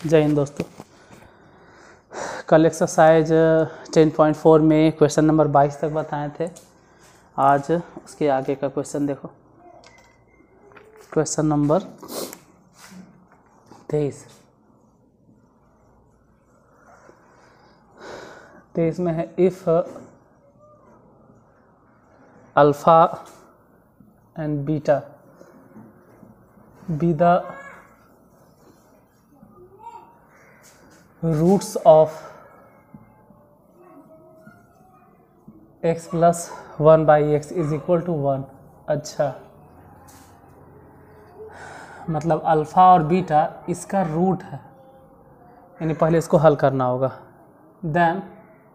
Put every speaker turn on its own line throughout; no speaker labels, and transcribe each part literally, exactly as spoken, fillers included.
जय हिंद दोस्तों। कल एक्सरसाइज टेन पॉइंट फोर में क्वेश्चन नंबर बाईस तक बताए थे। आज उसके आगे का क्वेश्चन देखो, क्वेश्चन नंबर तेईस तेईस में है if alpha and beta be the roots of x plus one by x is equal to one. अच्छा, मतलब अल्फ़ा और बीटा इसका रूट है, यानी पहले इसको हल करना होगा। Then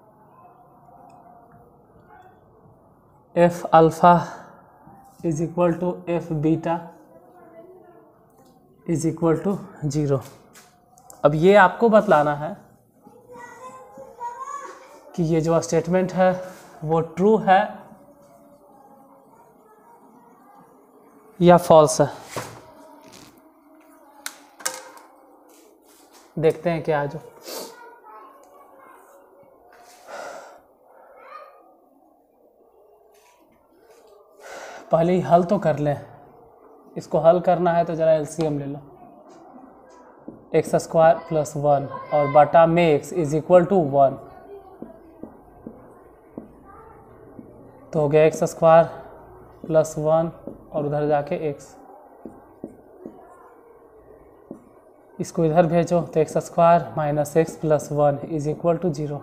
f alpha is equal to f beta is equal to zero. अब ये आपको बतलाना है कि ये जो स्टेटमेंट है वो ट्रू है या फॉल्स है। देखते हैं क्या जो पहले ही हल तो कर लें। इसको हल करना है तो ज़रा एलसीएम ले लो। एक्स स्क्वायर प्लस वन और बटा में x is equal to one, तो हो गया एक्स स्क्वायर प्लस वन और उधर जाके एक्स। इसको इधर भेजो तो x square minus x plus one is equal to zero.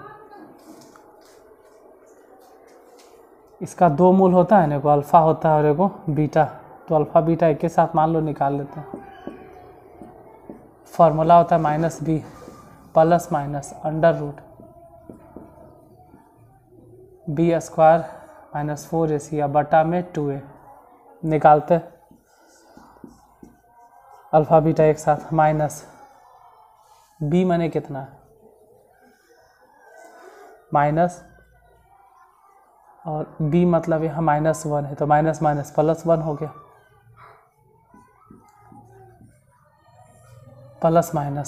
इसका दो मूल होता है ना, एगो अल्फ़ा होता है और एगो बीटा, तो अल्फ़ा बीटा एक के साथ मान लो निकाल लेते हैं। फार्मूला होता है minus b plus minus under root b square minus four a c या बटा में टू ए। निकालते अल्फ़ा बीटा एक साथ माइनस बी माने कितना है माइनस, और बी मतलब यहाँ माइनस वन है तो माइनस माइनस प्लस वन हो गया, प्लस माइनस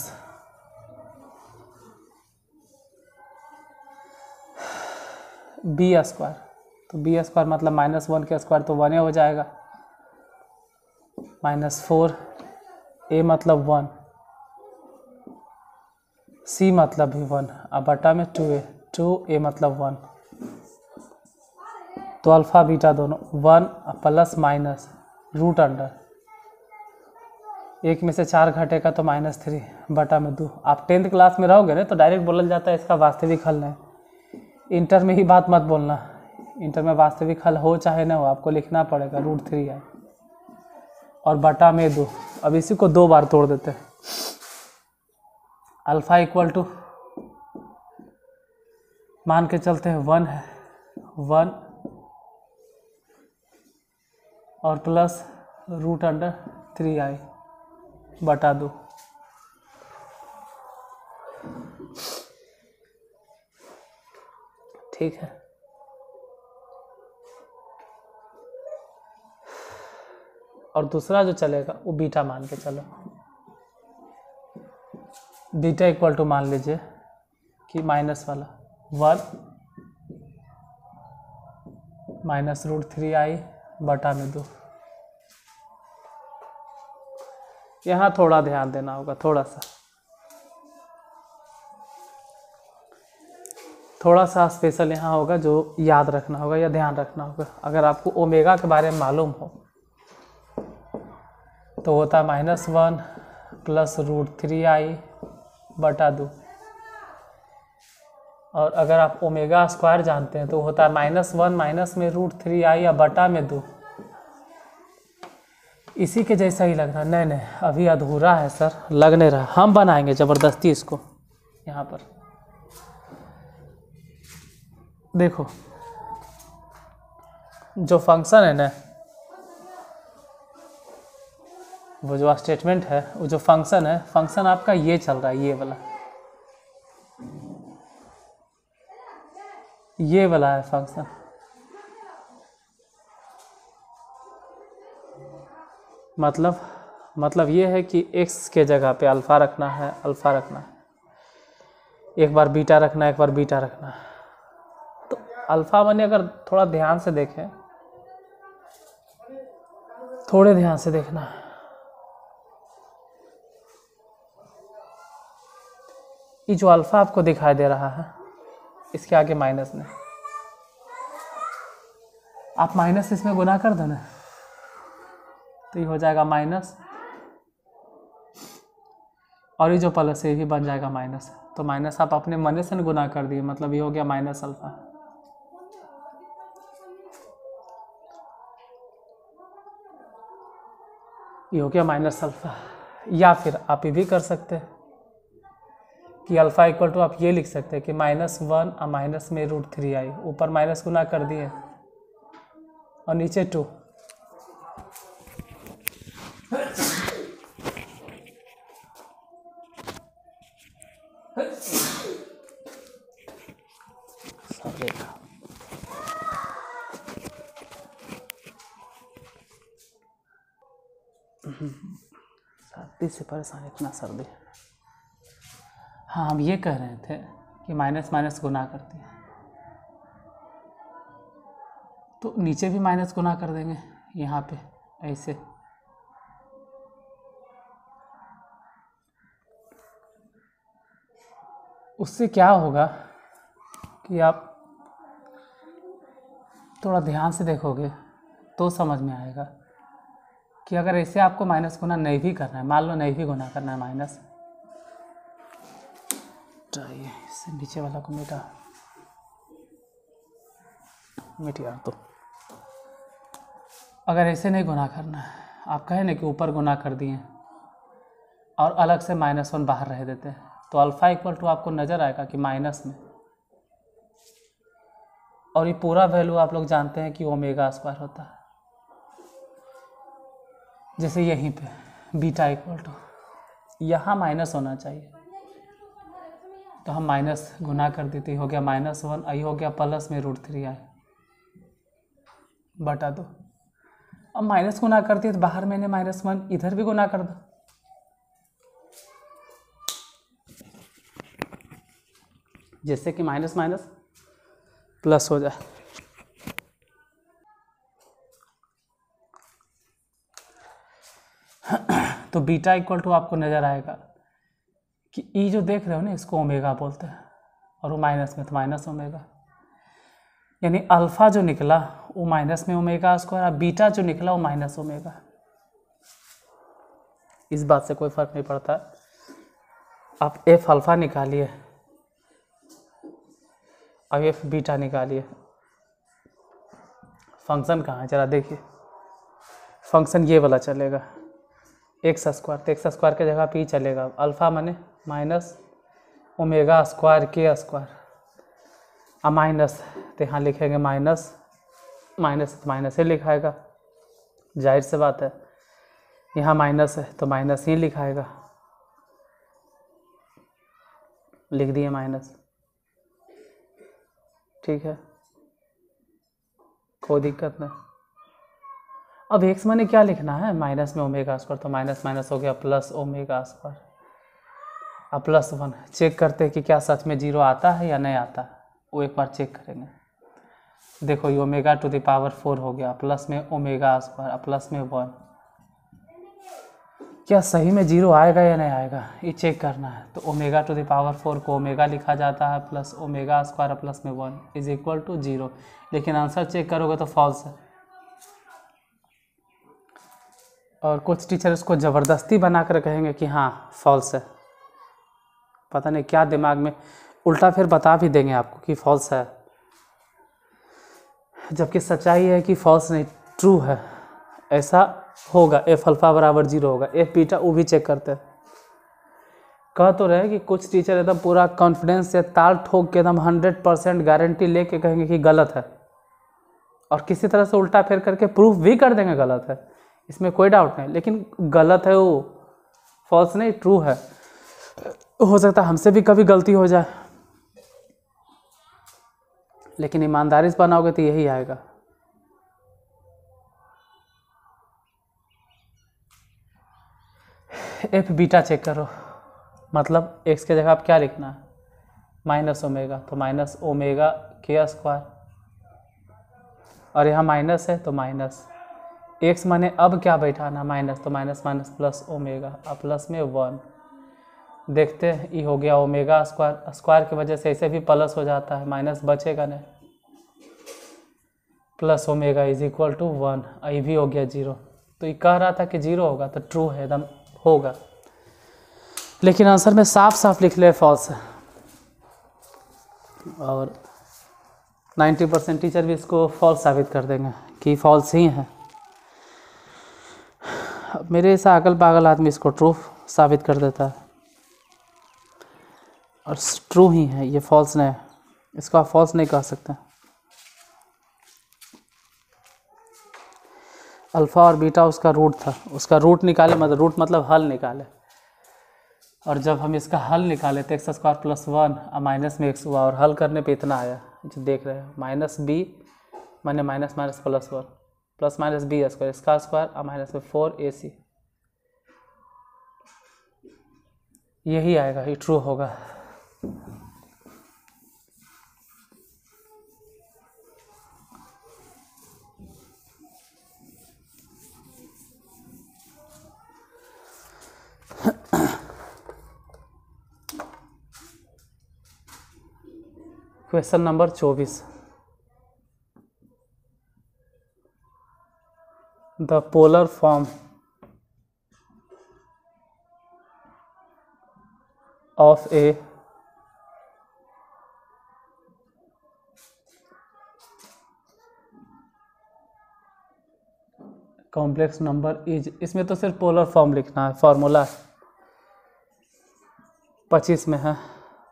बी स्क्वायर, तो बी स्क्वायर मतलब माइनस वन के स्क्वायर तो वन हो जाएगा, माइनस फोर ए मतलब वन, सी मतलब भी वन, अब बटा में टू ए, टू ए मतलब वन, तो अल्फ़ा बीटा दोनों one plus minus root under एक में से चार घटेगा तो माइनस थ्री बटा में दो। आप टेंथ क्लास में रहोगे ना तो डायरेक्ट बोला जाता है इसका वास्तविक हल नहीं। इंटर में ही बात मत बोलना, इंटर में वास्तविक हल हो चाहे ना हो आपको लिखना पड़ेगा रूट थ्री है और बटा में दो। अब इसी को दो बार तोड़ देते हैं। अल्फ़ा इक्वल टू मान के चलते हैं वन है, वन और plus root under three i बटा दो। ठीक है, और दूसरा जो चलेगा वो बीटा मान के चलो। बीटा इक्वल टू मान लीजिए कि माइनस वाला one minus root three i बटा में दो। यहाँ थोड़ा ध्यान देना होगा, थोड़ा सा थोड़ा सा स्पेशल यहाँ होगा जो याद रखना होगा या ध्यान रखना होगा। अगर आपको ओमेगा के बारे में मालूम हो तो होता है minus one plus root three i बटा दो, और अगर आप ओमेगा स्क्वायर जानते हैं तो होता है माइनस वन माइनस में रूट थ्री आई या बटा में दो। इसी के जैसा ही लग रहा है। नहीं नहीं अभी अधूरा है सर, लग नहीं रहा। हम बनाएंगे ज़बरदस्ती इसको। यहाँ पर देखो जो फंक्शन है ना, वो जो स्टेटमेंट है, वो जो फंक्शन है, फंक्शन आपका ये चल रहा है, ये वाला ये वाला है फंक्शन। मतलब मतलब ये है कि x के जगह पे अल्फ़ा रखना है, अल्फ़ा रखना है, एक बार बीटा रखना है, एक बार बीटा रखना है। तो अल्फ़ा बने अगर थोड़ा ध्यान से देखें, थोड़े ध्यान से देखना है, ये जो अल्फ़ा आपको दिखाई दे रहा है इसके आगे माइनस में, आप माइनस इसमें गुना कर दो ना, तो ये हो जाएगा माइनस, और ये जो प्लस है ये भी बन जाएगा माइनस। तो माइनस आप अपने मन से गुना कर दिए, मतलब ये हो गया माइनस अल्फ़ा। ये हो गया माइनस अल्फ़ा। या फिर आप ये भी कर सकते हैं कि अल्फ़ा इक्वल टू आप ये लिख सकते हैं कि माइनस वन और माइनस में रूट थ्री आई, ऊपर माइनस गुना कर दिए और नीचे टू। सर्दी से परेशान, इतना सर्दी। हाँ, हम ये कह रहे थे कि माइनस माइनस गुना करते हैं, तो नीचे भी माइनस गुना कर देंगे यहाँ पे ऐसे। उससे क्या होगा कि आप थोड़ा ध्यान से देखोगे तो समझ में आएगा कि अगर ऐसे आपको माइनस गुना नहीं भी करना है, मान लो नहीं भी गुना करना है माइनस, चाहिए इससे नीचे वाला को मिटा मिट गया। तो अगर ऐसे नहीं गुना करना है, आप कहें ना कि ऊपर गुना कर दिए और अलग से माइनस वन बाहर रह देते हैं, तो अल्फ़ा इक्वल टू आपको नज़र आएगा कि माइनस में, और ये पूरा वैल्यू आप लोग जानते हैं कि ओमेगा स्क्वायर होता है। जैसे यहीं पे बीटा इक्वल टू, यहाँ माइनस होना चाहिए, तो हम माइनस गुना कर देते, हो गया माइनस वन, आई हो गया प्लस में रूट थ्री आए बटा दो। अब माइनस गुना करती है तो बाहर मैंने माइनस वन, इधर भी गुना कर दो, जैसे कि माइनस माइनस प्लस हो जाए। तो बीटा इक्वल टू आपको नज़र आएगा कि ई जो देख रहे हो ना, इसको ओमेगा बोलते हैं, और वो माइनस में तो माइनस ओमेगा, यानी अल्फ़ा जो निकला वो माइनस में ओमेगा स्क्वायर, और बीटा जो निकला वो माइनस ओमेगा। इस बात से कोई फ़र्क नहीं पड़ता। आप एफ अल्फ़ा निकालिए और एफ बीटा निकालिए, फंक्शन कहाँ है जरा देखिए। फंक्शन ये वाला चलेगा, एक्स स्क्वायर, तो एक्स स्क्वायर के जगह पे ही चलेगा। अल्फ़ा माने माइनस ओमेगा स्क्वायर के स्क्वायर, और माइनस तो यहाँ लिखेंगे माइनस माइनस तो माइनस ही लिखाएगा, जाहिर सी बात है, यहाँ माइनस है तो माइनस ही लिखाएगा, लिख दिए माइनस, ठीक है, कोई दिक्कत नहीं। अब एक्स माने क्या लिखना है, माइनस में ओमेगा स्क्वायर, तो माइनस माइनस हो गया प्लस ओमेगा स्क्वायर, अब प्लस वन। चेक करते हैं कि क्या सच में जीरो आता है या नहीं आता, वो एक बार चेक करेंगे। देखो ये omega to the power four हो गया, प्लस में ओमेगा स्क्वायर, प्लस में वन, क्या सही में जीरो आएगा या नहीं आएगा ये चेक करना है। तो omega to the power four को ओमेगा लिखा जाता है, प्लस ओमेगा स्क्वायर प्लस में one is equal to zero, लेकिन आंसर चेक करोगे तो फॉल्स है। और कुछ टीचर इसको ज़बरदस्ती बनाकर कहेंगे कि हाँ फॉल्स है, पता नहीं क्या दिमाग में, उल्टा फिर बता भी देंगे आपको कि फॉल्स है, जबकि सच्चाई है कि फॉल्स नहीं, ट्रू है। ऐसा होगा, एफ अल्फ़ा बराबर जीरो होगा, एफ बीटा वो भी चेक करते हैं। कह तो रहे कि कुछ टीचर एकदम पूरा कॉन्फिडेंस से ताल ठोक के एकदम हंड्रेड परसेंट गारंटी लेके कहेंगे कि गलत है, और किसी तरह से उल्टा फिर करके प्रूफ भी कर देंगे गलत है, इसमें कोई डाउट नहीं, लेकिन गलत है वो, फॉल्स नहीं ट्रू है। हो सकता है हमसे भी कभी गलती हो जाए, लेकिन ईमानदारी से बनाओगे तो यही आएगा। एफ बीटा चेक करो, मतलब एक्स के जगह आप क्या लिखना है, माइनस ओमेगा, तो माइनस ओमेगा के स्क्वायर, और यहाँ माइनस है तो माइनस एक्स माने अब क्या बैठाना माइनस, तो माइनस माइनस प्लस ओमेगा, अब प्लस में वन, देखते हैं ये हो गया ओमेगा स्क्वायर, स्क्वायर की वजह से ऐसे भी प्लस हो जाता है, माइनस बचेगा नहीं, plus omega is equal to one, ये भी हो गया जीरो। तो ये कह रहा था कि जीरो होगा तो ट्रू है, एकदम होगा, लेकिन आंसर में साफ साफ लिख ले फॉल्स है, और नब्बे परसेंट टीचर भी इसको फॉल्स साबित कर देंगे कि फॉल्स ही है। मेरे ऐसा अगल पागल आदमी इसको ट्रू साबित कर देता है, और ट्रू ही है, ये फॉल्स नहीं, इसको आप फॉल्स नहीं कह सकते। अल्फ़ा और बीटा उसका रूट था, उसका रूट निकाले, मतलब रूट मतलब हल निकाले, और जब हम इसका हल निकाले तो एक्स स्क्वायर प्लस वन और माइनस में एक्स हुआ, और हल करने पे इतना आया जो देख रहे हैं, माइनस बी माने minus minus plus one plus minus b square, इसका स्क्वायर और माइनस में फोर ए सी, यही आएगा, ये ट्रू होगा। क्वेश्चन नंबर चौबीस, the polar form of a complex number is, इसमें तो सिर्फ पोलर फॉर्म लिखना है, फॉर्मूला पच्चीस में है,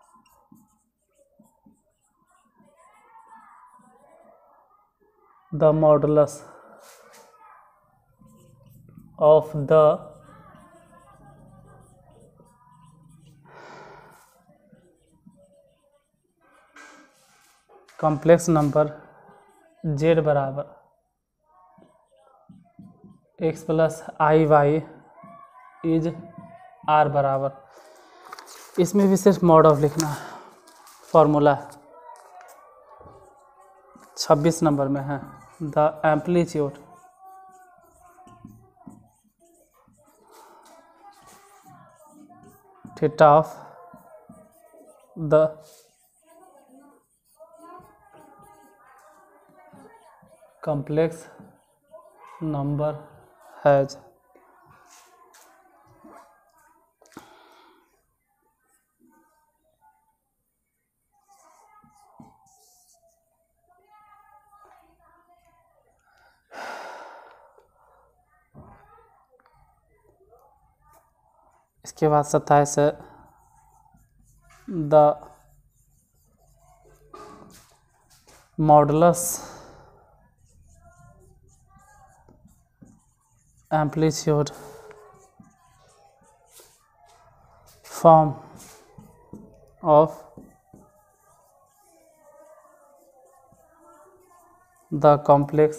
the modulus of the complex number z बराबर x plus i y is r बराबर, इसमें भी सिर्फ मॉड ऑफ लिखना है, फॉर्मूला छब्बीस नंबर में है, the amplitude theta of the complex number has इसके बाद सत्ताईस है, the modulus amplitude form of the complex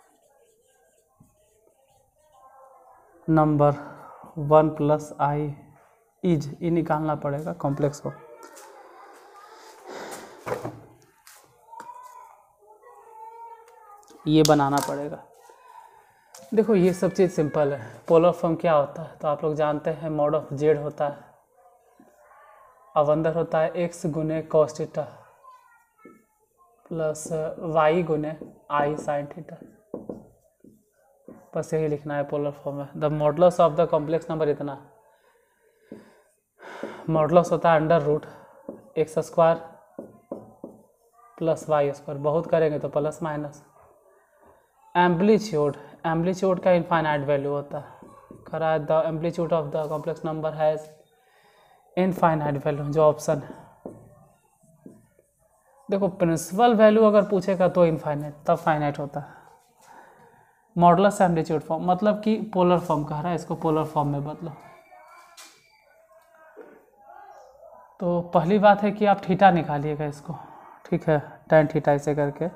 number one plus i is, ये निकालना पड़ेगा कॉम्प्लेक्स को, ये बनाना पड़ेगा। देखो ये सब चीज़ सिंपल है, पोलर फॉर्म क्या होता है तो आप लोग जानते हैं, मॉड ऑफ जेड होता है, अब अंदर होता है एक्स गुने कॉस थीटा प्लस वाई गुने आई साइन थीटा, बस यही लिखना है पोलर फॉर्म में। The modulus of the complex number इतना, मॉडुलस होता है under root x square plus y square, बहुत करेंगे तो प्लस माइनस, एम्पलीट्यूड, एम्पलीट्यूड का इनफाइनाइट वैल्यू होता है, करा है the amplitude of the complex number has infinite value, जो ऑप्शन है। देखो प्रिंसिपल वैल्यू अगर पूछेगा तो इनफाइनाइट, तब फाइनाइट होता है। मॉडुलस एम्पलीट्यूड फॉर्म मतलब कि पोलर फॉर्म कह रहा है, इसको पोलर फॉर्म में बदलो। तो पहली बात है कि आप थीटा निकालिएगा इसको, ठीक है, टेन थीटा ऐसे करके,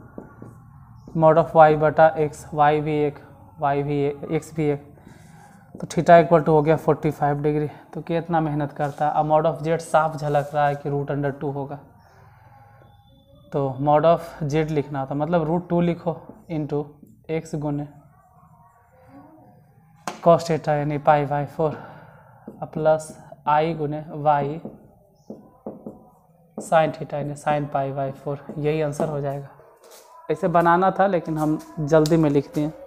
मॉड ऑफ वाई बटा एक्स, वाई भी एक, वाई भी एक, एक्स भी एक, तो थीटा इक्वल टू हो गया फोर्टी फाइव डिग्री। तो कितना मेहनत करता है। अब मॉड ऑफ जेड साफ झलक रहा है कि रूट अंडर टू होगा, तो मॉड ऑफ जेड लिखना होता, मतलब रूट टू लिखो इंटू एक्स गुने कॉस थीटा यानी pi by four plus i गुने वाई साइन थीटा यानी साइन पाई बाई फोर। यही आंसर हो जाएगा। ऐसे बनाना था लेकिन हम जल्दी में लिख दिए।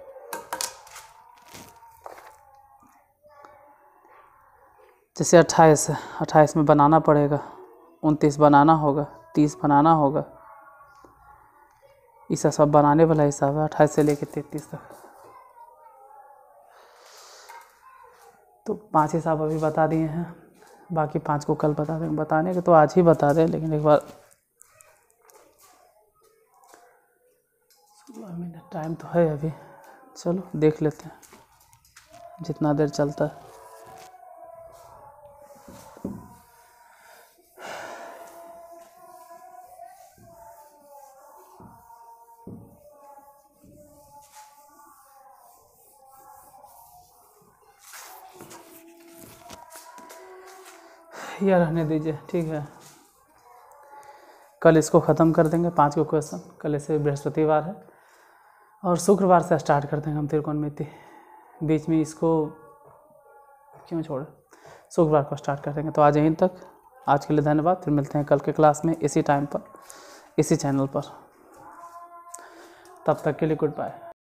जैसे अट्ठाईस है, अट्ठाईस में बनाना पड़ेगा, उनतीस बनाना होगा, तीस बनाना होगा, इस सब बनाने वाला हिसाब है अट्ठाईस से लेकर तैंतीस तक। तो पांच हिसाब अभी बता दिए हैं, बाकी पांच को कल बता देंगे। बताने के तो आज ही बता दें, लेकिन एक बार सोलह मिनट टाइम तो है अभी, चलो देख लेते हैं जितना देर चलता है। यह रहने दीजिए, ठीक है। कल इसको ख़त्म कर देंगे, पाँच को क्वेश्चन। कल ऐसे बृहस्पतिवार है और शुक्रवार से स्टार्ट कर देंगे हम त्रिकोणमिति। बीच में इसको क्यों छोड़े, शुक्रवार को स्टार्ट कर देंगे। तो आज यहीं तक, आज के लिए धन्यवाद। फिर मिलते हैं कल के क्लास में इसी टाइम पर, इसी चैनल पर। तब तक के लिए गुड बाय।